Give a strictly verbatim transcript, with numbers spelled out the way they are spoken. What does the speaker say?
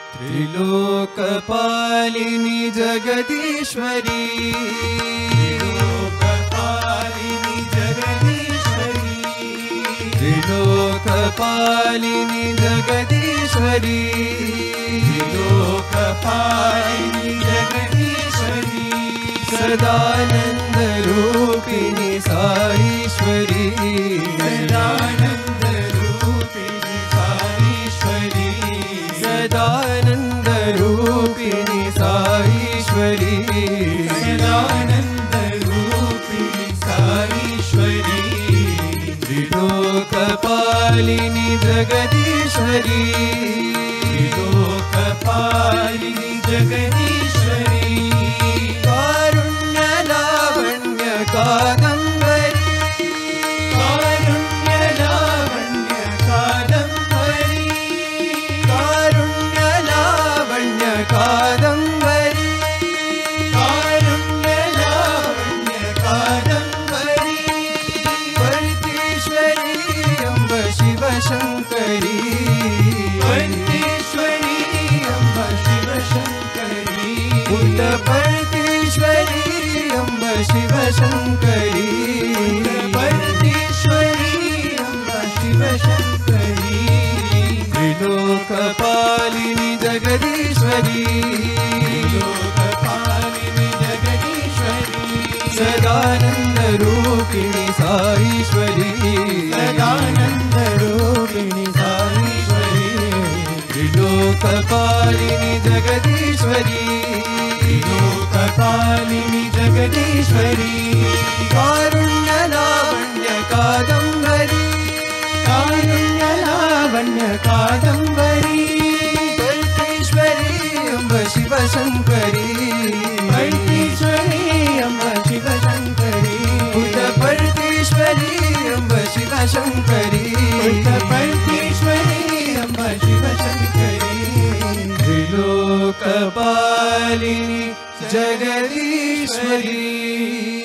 त्रिलोकपालिनी Jagadishwari त्रिलोकपालिनी Jagadishwari त्रिलोकपालिनी Jagadishwari त्रिलोकपालिनी Jagadishwari Sadanand रूपिणी Saishwari Sadanand रूपिणी Saishwari Sadanand रूपिणी Saishwari Sadanand रूपिणी Saishwari त्रिलोकपालिनी Jagadishwari त्रिलोकपालिनी Jagadishwari Karunya Lavanya Kadambari Karunya Lavanya Kadambari Karunya Lavanya Kadambari Karunya Lavanya Kadambari वर्तीश्वरी Amb Shivashankari वर्तीश्वरी Amb Shivashankari पुट्टपर्तीश्वरी Amb Shivashankari पुट्टपर्तीश्वरी Amb Shivashankari त्रिलोकपालिनी Jagadishwari त्रिलोकपालिनी Jagadishwari Sadanand रूपिणी Saishwari Sadanand रूपिणी Saishwari त्रिलोकपालिनी Jagadishwari त्रिलोकपालिनी Jagadishwari Karunya Lavanya Kadambari Karunya Lavanya Kadambari वर्तीश्वरी Amb Shivashankari वर्तीश्वरी Amb Shivashankari पुट्टपर्तीश्वरी Amb Shivashankari पुट्टपर्तीश्वरी Amb Shivashankari त्रिलोकपालिनी Jagadishwari.